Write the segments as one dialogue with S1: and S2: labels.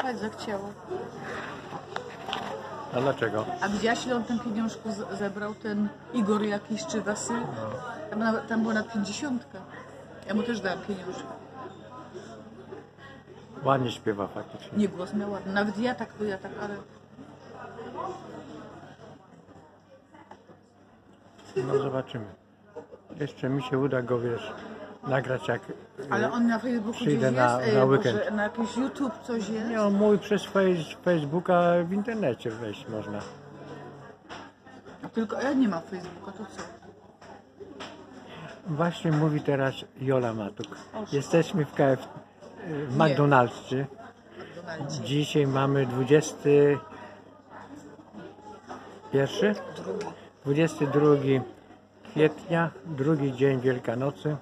S1: spać zachciało.
S2: A dlaczego?
S1: A widziałaś, ile on ten pieniążku zebrał, ten Igor jakiś czy Wasyl? Tam było na 50. Ja mu też dałam pieniążek.
S2: Ładnie śpiewa faktycznie.
S1: Nie, głos miał ładny. Nawet ja tak, ale...
S2: No zobaczymy. Jeszcze mi się uda go, wiesz, nagrać jak
S1: Ale on na Facebooku
S2: przyjdę
S1: gdzieś
S2: na
S1: jest?
S2: weekend.
S1: Może na jakiś YouTube coś jest?
S2: Nie, on mój przez Facebooka w internecie wejść można.
S1: Tylko ja nie mam Facebooka, to co?
S2: Właśnie mówi teraz Jola Matuk. Jesteśmy w w McDonald'sie. Dzisiaj mamy 22 kwietnia, drugi dzień Wielkanocy.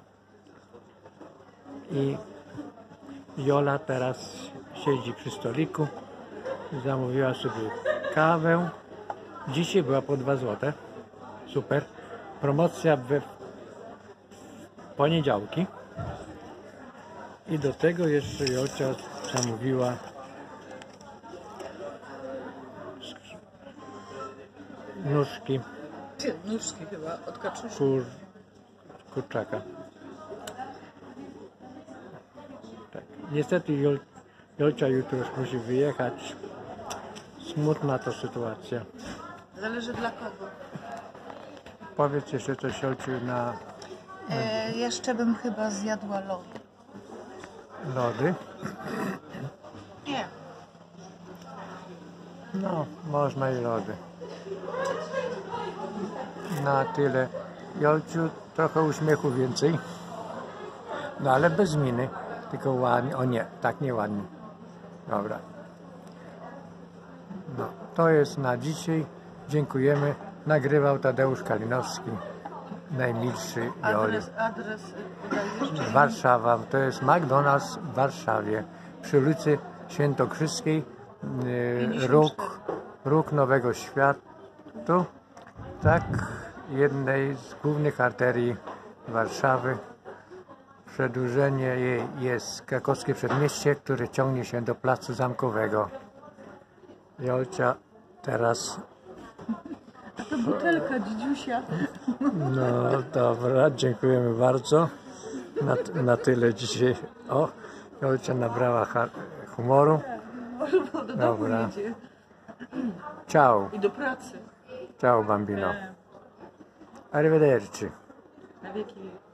S2: I Jola teraz siedzi przy stoliku. Zamówiła sobie kawę. Dzisiaj była po 2 zł. Super. Promocja we poniedziałki. I do tego jeszcze Jolcia zamówiła nóżki
S1: Nóżki chyba, od kaczuszki.
S2: kurczaka. Tak. Niestety Jolcia jutro już musi wyjechać. Smutna to sytuacja.
S1: Zależy dla kogo.
S2: Powiedz jeszcze coś, Jolciu, na
S1: Jeszcze bym chyba zjadła
S2: lody.
S1: Nie.
S2: No, można i lody. Na tyle. Jolciu, trochę uśmiechu więcej. No ale bez miny. Tylko ładnie. O nie, tak nie ładnie. Dobra. No, to jest na dzisiaj. Dziękujemy. Nagrywał Tadeusz Kalinowski. Najmilszy Joli.
S1: Adres
S2: Warszawa. To jest McDonald's w Warszawie. Przy ulicy Świętokrzyskiej. Róg Nowego Światu. Tak, jednej z głównych arterii Warszawy. Przedłużenie jej jest Krakowskie Przedmieście, które ciągnie się do Placu Zamkowego. Jolcia teraz...
S1: A to butelka dzidziusia.
S2: No dobra, dziękujemy bardzo. Na tyle dzisiaj. O, Jolcia nabrała humoru. Dobra. Ciao.
S1: I do pracy.
S2: Ciao bambino. Arrivederci.
S1: Na wieki.